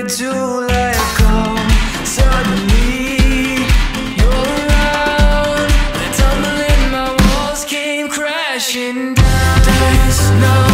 hard to let go. Suddenly you're around, tumbling, my walls came crashing down. There's no